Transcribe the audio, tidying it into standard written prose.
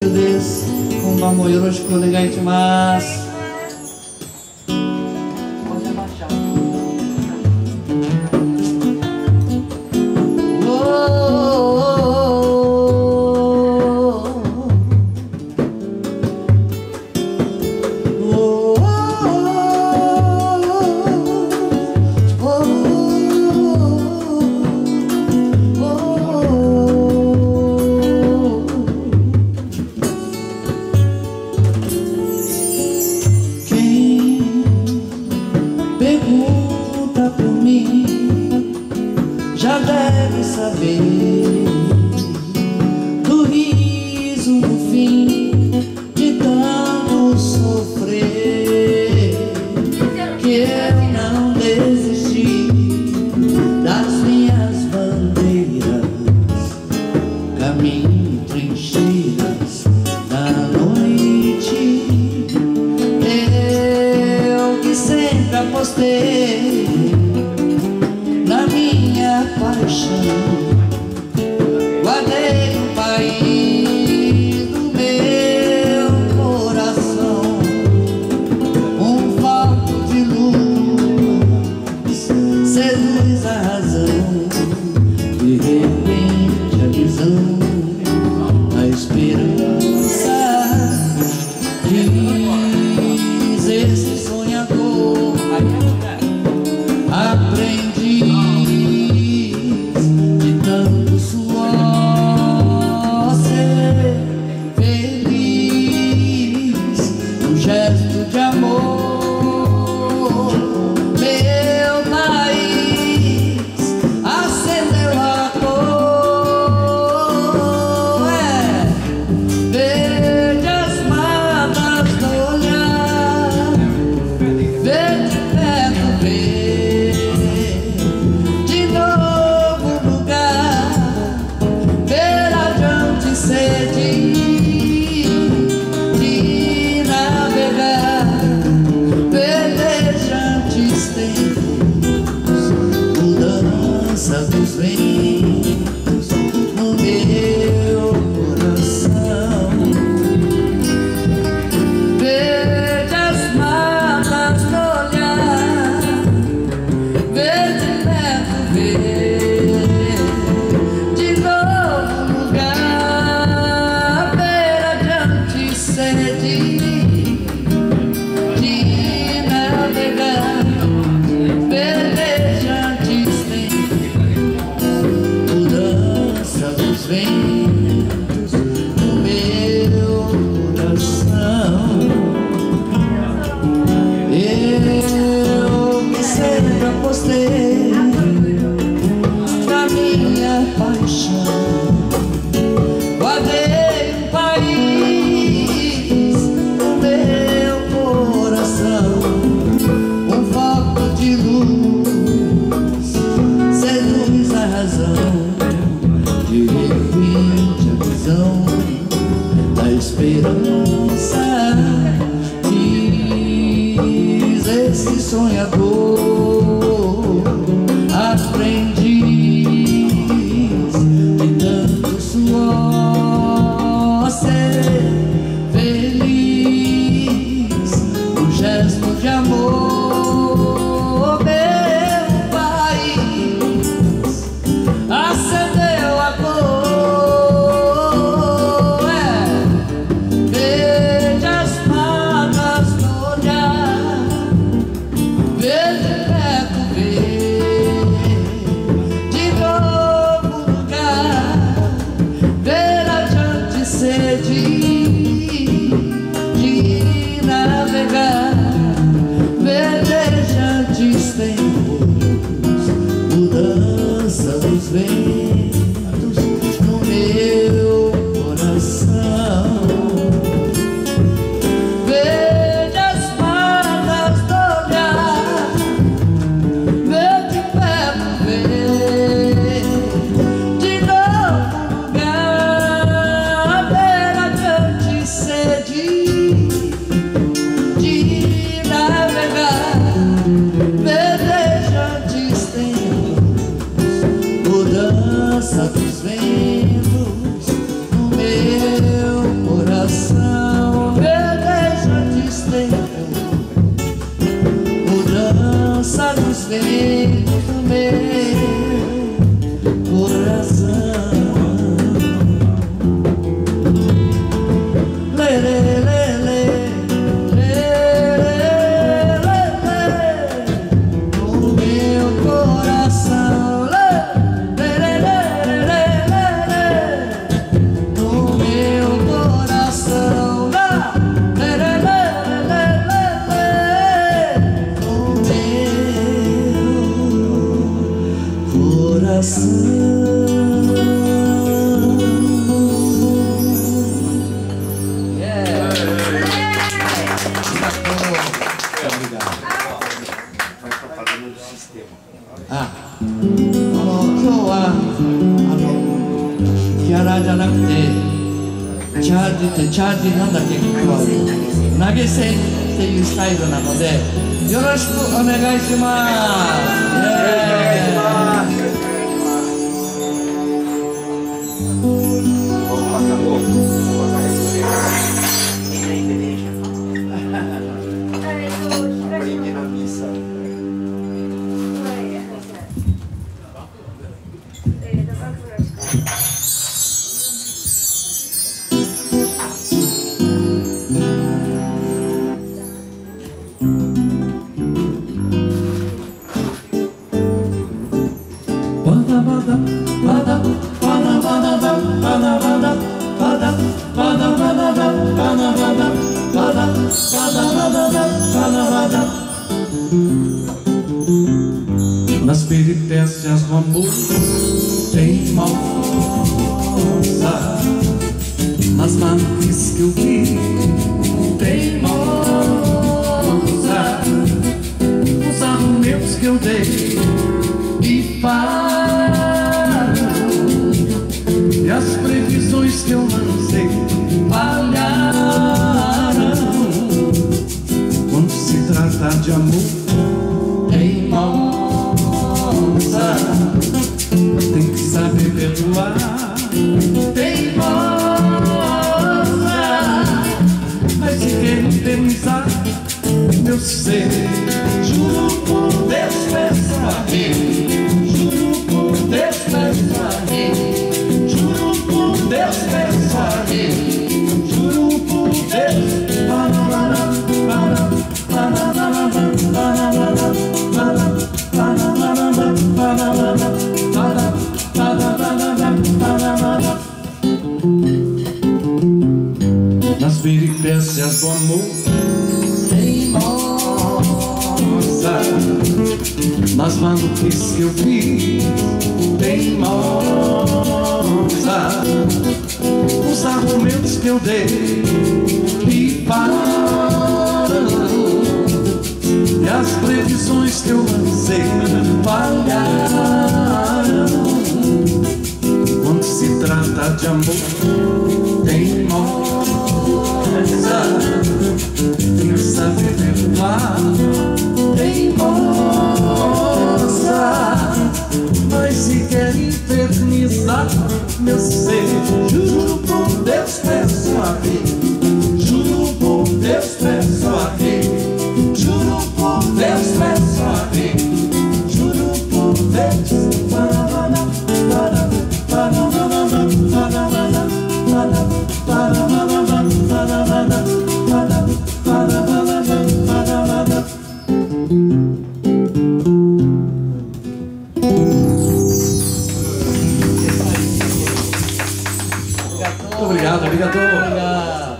です。今晩もよろしくお願いします。Pergunta por mim, já deve saber do riso no fim de tanto sofrer, que eu não desisti das minhas bandeiras, caminho trincheiras da noite. Eu que sempre apostei na minha paixão, guardei o país do meu coração, um foco de luz seduz a razão, de repente a visão, a esperança diz esse sonhador. Aprendiz de tanto suor, ser feliz, um gesto de amor. Meu país acendeu a cor, verde as matas no olhar, verde perto, ver de novo lugar, ver adiante sede de navegar, velejantes tempos, mudança dos ventos no meu coração. Verde as matas no olhar, verde perto, ver de novo lugar, ver adiante sede de navegar, velejantes tempos, mudança dos ventos no meu coração. Eu que sempre apostei na minha paixão, guardei um país no meu coração, um foco de luz seduz a razão, de repente a visão da esperança diz esse sonhador. Aprendiz de tanto suor, ser feliz, um gesto de amor. Meu país acendeu a cor, verde as matas no olhar, verde perto, ver de novo lugar, ver adiante sede de navegar, velejantes tempos, mudança dos ventos no meu coração. Verde as matas do olhar, verde perto, ver de novo lugar, ver adiante 今日はギャラじゃなくてチャージなんだっけ、今日は投げ銭っていうスタイルなのでよろしくお願いしますNas peripécias do amor teimosa, nas maluquices que eu vi teimosa, nos argumentos que eu dei e falham, e as previsões que eu lancei falharam. Quando se trata de amor teimosa, tem que saber perdoar. Teimosa, mas se quer infernizar meu ser, juro por Deus, peço a rir. Juro por Deus, peço a rir. Juro por Deus, peço a rir. Juro por Deus. Nas peripécias do amor teimosa, nas maluquices que eu fiz teimosa, os argumentos que eu dei e pararam, e as previsões que eu lancei falharam. Quando se trata de amor teimosa, tem que saber perdoar. Teimosa, mas se quer infernizar meu ser, juro por Deus, peço a rir. Juro por Deus, peço a rir. Juro por Deus, peço a rir. Juro por Deus. Obrigado.